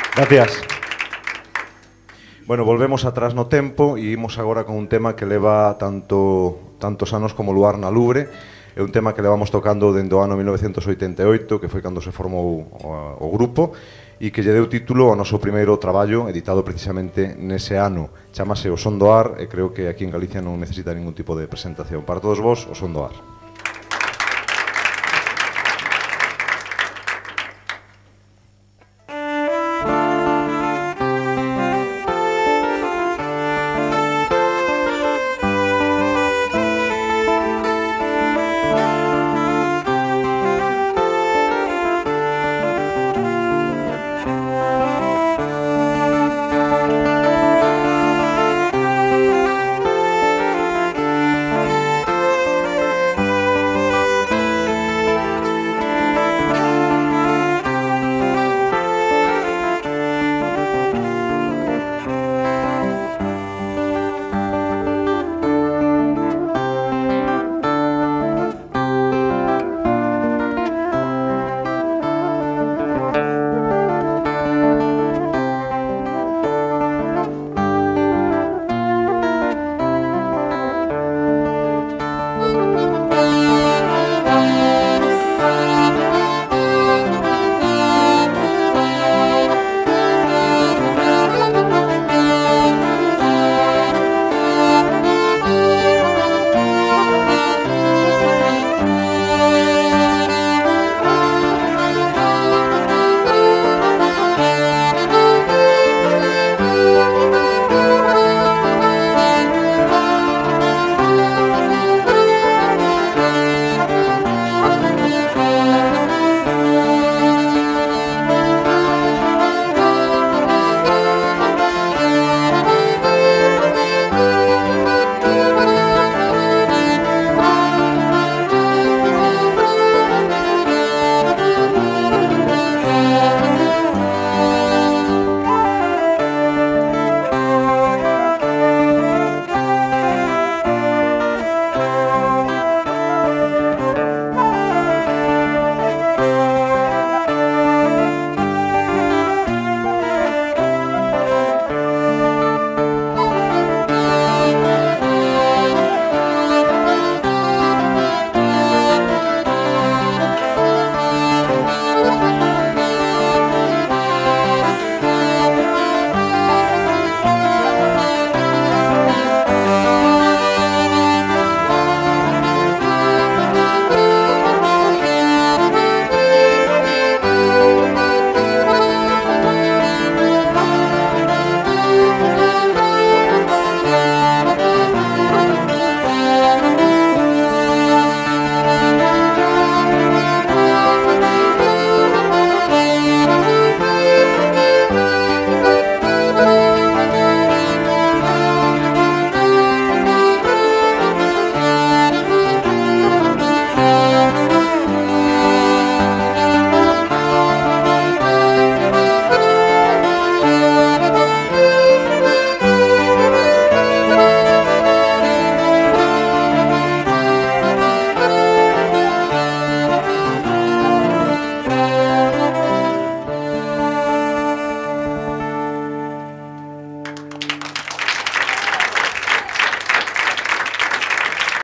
Gracias. Bueno, volvemos atrás no tempo e imos agora con un tema que leva tantos anos como Luar na Lubre. É un tema que levamos tocando dende o ano 1988, que foi cando se formou o grupo, e que lle deu título ao noso primeiro traballo, editado precisamente nese ano. Chámase O Son do Ar, e creo que aquí en Galicia non necesita ningún tipo de presentación. Para todos vos, O Son do Ar.